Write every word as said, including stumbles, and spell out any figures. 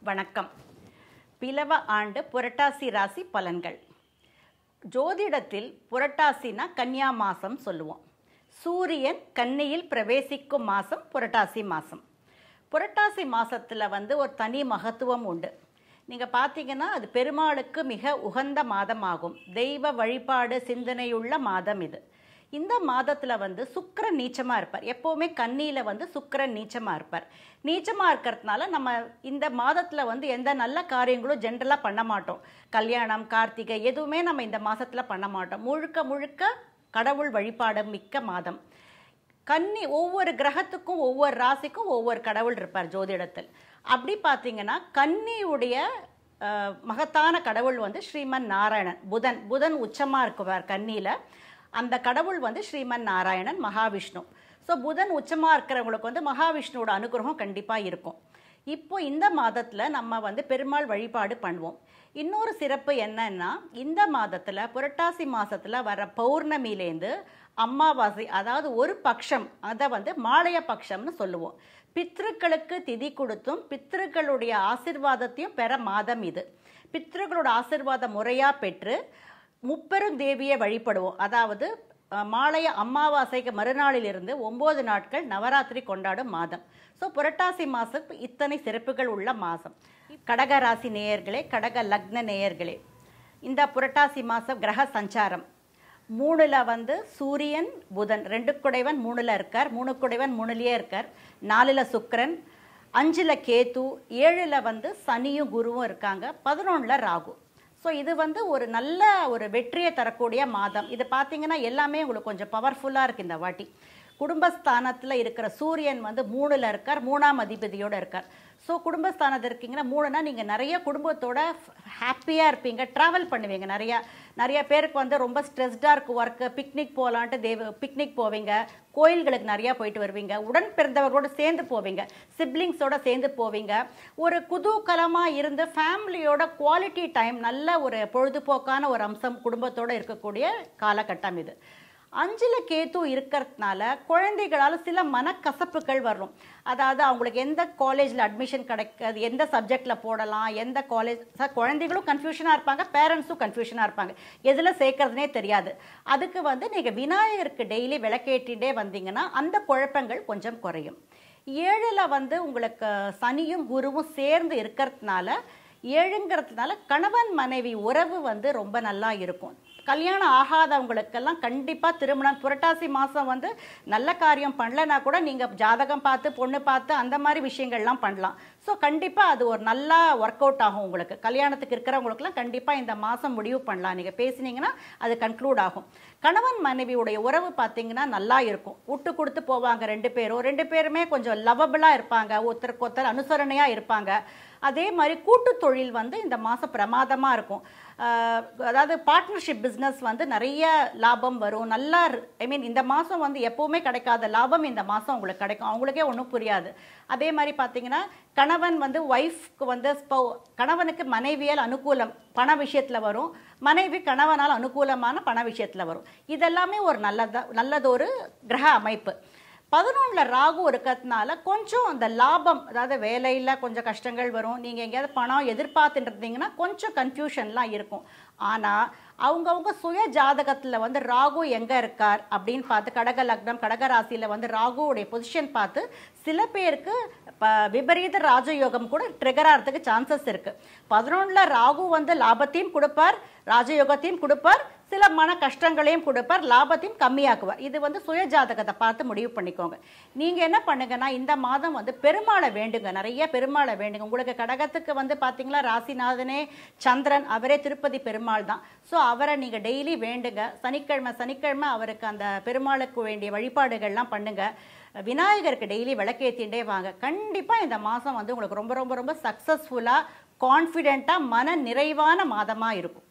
வணக்கம். பிலவ ஆண்டு புரட்டாசி ராசி பலன்கள். ஜோதிடத்தில் புரட்டாசினா கன்னியா மாசம் சொல்லுவோம். சூரியன் கன்னியில் பிரவேசிக்கும் மாசம் புரட்டாசி மாசம். புரட்டாசி மாசத்துல வந்து ஒரு தனி மகத்துவம் உண்டு. நீங்க பாத்தீங்கன்னா அது பெருமாளுக்கு மிக உகந்த மாதமாகும். தெய்வ வழிபாடு சிந்தனையுள்ள மாதம் இது. இந்த மாதத்துல வந்து சுக்கிரன் நீச்சமா இருப்பார். எப்பவுமே கன்னியில வந்து சுக்கிரன் நீச்சமா இருப்பார். நீச்சமா இருக்கிறதுனால நம்ம இந்த மாதத்துல வந்து எந்த நல்ல காரியங்களும் ஜென்ரலா பண்ண மாட்டோம். கல்யாணம், கார்த்திகை எதுவுமே நம்ம இந்த மாசத்துல பண்ண மாட்டோம். முழுக்க முழுக்க கடவுள் வழிபாடு மிக்க மாதம். கன்னி ஒவ்வொரு கிரகத்துக்கும் ஒவ்வொரு ராசிக்கும் ஒவ்வொரு கடவுள் இருப்பார் ஜோதிடத்தில். அப்படி பார்த்தீங்கன்னா கன்னியுடைய மகத்தான கடவுள் வந்து ஸ்ரீமன் நாராயணன். புதன் புதன் உச்சமா இருக்குவார் கன்னியில. அந்த கடவுள் வந்து ஸ்ரீமன் நாராயணன், மகாவிஷ்ணு. ஸோ புதன் உச்சமாக இருக்கிறவங்களுக்கு வந்து மகாவிஷ்ணுவோட அனுகிரகம் கண்டிப்பாக இருக்கும். இப்போ இந்த மாதத்தில் நம்ம வந்து பெருமாள் வழிபாடு பண்ணுவோம். இன்னொரு சிறப்பு என்னன்னா, இந்த மாதத்தில் புரட்டாசி மாதத்தில் வர பௌர்ணமியிலேருந்து அமாவாசை, அதாவது ஒரு பட்சம், அதை வந்து மாலைய பட்சம்னு சொல்லுவோம். பித்ருக்களுக்கு திதி கொடுத்தும் பித்ருக்களுடைய ஆசிர்வாதத்தையும் பெற மாதம் இது. பித்ருக்களோட ஆசிர்வாதம் முறையாக பெற்று முப்பெரும் தேவியை வழிபடுவோம். அதாவது மாலைய அமாவாசைக்கு மறுநாளிலிருந்து ஒன்பது நாட்கள் நவராத்திரி கொண்டாடும் மாதம். ஸோ புரட்டாசி மாதம் இத்தனை சிறப்புகள் உள்ள மாதம். கடக ராசி நேயர்களே, கடக லக்ன நேயர்களே, இந்த புரட்டாசி மாதம் கிரக சஞ்சாரம் மூணுல வந்து சூரியன் புதன் ரெண்டு குடைவன் மூணுல இருக்கார். மூணு குடைவன் மூணுலயே இருக்கார். நாலுல சுக்கிரன், அஞ்சுல கேது, ஏழுல வந்து சனியும் குருவும் இருக்காங்க. பதினொன்னுல ராகு. ஸோ இது வந்து ஒரு நல்ல ஒரு வெற்றியை தரக்கூடிய மாதம். இது பார்த்தீங்கன்னா எல்லாமே உங்களுக்கு கொஞ்சம் பவர்ஃபுல்லாக இருக்குது இந்த வாட்டி. குடும்பஸ்தானத்தில் இருக்கிற சூரியன் வந்து மூணில் இருக்கார், மூணாம் அதிபதியோடு இருக்கார். ஸோ குடும்பஸ்தானத்தில் இருக்கீங்கன்னா மூணுனா நீங்கள் நிறைய குடும்பத்தோட ஹாப்பியாக இருப்பீங்க, ட்ராவல் பண்ணுவீங்க. நிறையா நிறைய பேருக்கு வந்து ரொம்ப ஸ்ட்ரெஸ்டாக இருக்குது ஒர்க்கு, பிக்னிக் போகலான்ட்டு தேவ பிக்னிக் போவீங்க, கோயில்களுக்கு நிறையா போயிட்டு வருவீங்க, உடன் பிறந்தவர்களோடு சேர்ந்து போவீங்க, சிப்ளிங்ஸோடு சேர்ந்து போவீங்க. ஒரு குதூகலமாக இருந்து ஃபேமிலியோட குவாலிட்டி டைம், நல்ல ஒரு பொழுதுபோக்கான ஒரு அம்சம் குடும்பத்தோடு இருக்கக்கூடிய காலகட்டம் இது. அஞ்சுல கேத்து இருக்கிறதுனால குழந்தைகளால் சில மனக்கசப்புகள் வரும். அதாவது அவங்களுக்கு எந்த காலேஜில் அட்மிஷன் கிடைக்காது, எந்த சப்ஜெக்டில் போடலாம், எந்த காலேஜ், குழந்தைகளும் கன்ஃபியூஷனாக இருப்பாங்க, பேரண்ட்ஸும் கன்ஃபியூஷனாக இருப்பாங்க, எதில் சேர்க்கறதுனே தெரியாது. அதுக்கு வந்து நீங்கள் விநாயகருக்கு டெய்லி விளக்கேற்றிட்டே வந்தீங்கன்னா அந்த குழப்பங்கள் கொஞ்சம் குறையும். ஏழில் வந்து உங்களுக்கு சனியும் குருவும் சேர்ந்து இருக்கிறதுனால, ஏழுங்கிறதுனால கணவன் மனைவி உறவு வந்து ரொம்ப நல்லா இருக்கும். கல்யாணம் ஆகாதவங்களுக்கெல்லாம் கண்டிப்பாக திருமணம் புரட்டாசி மாதம் வந்து நல்ல காரியம் பண்ணலன்னா கூட நீங்கள் ஜாதகம் பார்த்து பொண்ணு பார்த்து அந்த மாதிரி விஷயங்கள்லாம் பண்ணலாம். ஸோ கண்டிப்பாக அது ஒரு நல்லா ஒர்க் அவுட் ஆகும் உங்களுக்கு. கல்யாணத்துக்கு இருக்கிறவங்களுக்குலாம் கண்டிப்பாக இந்த மாதம் முடிவு பண்ணலாம். நீங்கள் பேசினீங்கன்னா அது கன்க்ளூட் ஆகும். கணவன் மனைவியுடைய உறவு பார்த்தீங்கன்னா நல்லா இருக்கும். விட்டு கொடுத்து போவாங்க ரெண்டு பேரும். ரெண்டு பேருமே கொஞ்சம் லவபிளாக இருப்பாங்க, ஒருத்தருக்கு ஒருத்தர் அனுசரணையாக இருப்பாங்க. அதே மாதிரி கூட்டு தொழில் வந்து இந்த மாதம் பிரமாதமாக இருக்கும். அதாவது பார்ட்னர்ஷிப் பிஸ்னஸ் வந்து நிறைய லாபம் வரும். நல்லா ஐ மீன் இந்த மாதம் வந்து எப்போவுமே கிடைக்காத லாபம் இந்த மாதம் உங்களுக்கு கிடைக்கும். அவங்களுக்கே ஒன்றும் புரியாது. அதே மாதிரி பார்த்தீங்கன்னா கணவன் வந்து ஒய்ஃப்க்கு வந்து கணவனுக்கு மனைவியால் அனுகூலம் பண விஷயத்தில் வரும், மனைவி கணவனால் அனுகூலமான பண விஷயத்தில் வரும். இதெல்லாமே ஒரு நல்லதா நல்லதொரு கிரக அமைப்பு. பதினொன்றில் ராகு இருக்கிறதுனால கொஞ்சம் அந்த லாபம், அதாவது வேலையில் கொஞ்சம் கஷ்டங்கள் வரும். நீங்கள் எங்கேயாவது பணம் எதிர்பார்த்துட்டு இருந்தீங்கன்னா கொஞ்சம் கன்ஃபியூஷன்லாம் இருக்கும். ஆனால் அவங்கவுங்க சுய ஜாதகத்தில் வந்து ராகு எங்கே இருக்கார் அப்படின்னு பார்த்து, கடக லக்னம் கடக ராசியில் வந்து ராகுவுடைய பொசிஷன் பார்த்து சில பேருக்கு விபரீத ராஜயோகம் கூட ட்ரிகர் ஆகிறதுக்கு சான்சஸ் இருக்குது. பதினொன்றில் ராகு வந்து லாபத்தையும் கொடுப்பார், ராஜயோகத்தையும் கொடுப்பார், சில மன கஷ்டங்களையும் கொடுப்பார், லாபத்தையும் கம்மியாக்குவார். இது வந்து சுய ஜாதகத்தை பார்த்து முடிவு பண்ணிக்கோங்க. நீங்கள் என்ன பண்ணுங்கன்னா இந்த மாதம் வந்து பெருமாளை வேண்டுங்க, நிறைய பெருமாளை வேண்டுங்க. உங்களுக்கு கடகத்துக்கு வந்து பார்த்தீங்களா ராசிநாதனே சந்திரன், அவரே திருப்பதி பெருமாள் தான். ஸோ அவரை நீங்கள் டெய்லி வேண்டுங்க. சனிக்கிழமை சனிக்கிழமை அவருக்கு அந்த பெருமாளுக்கு வேண்டிய வழிபாடுகள்லாம் பண்ணுங்க. விநாயகருக்கு டெய்லி விளக்கேற்றிண்டே வாங்க. கண்டிப்பாக இந்த மாதம் வந்து உங்களுக்கு ரொம்ப ரொம்ப ரொம்ப சக்ஸஸ்ஃபுல்லாக, கான்ஃபிடென்ட்டாக, மன நிறைவான மாதமாக இருக்கும்.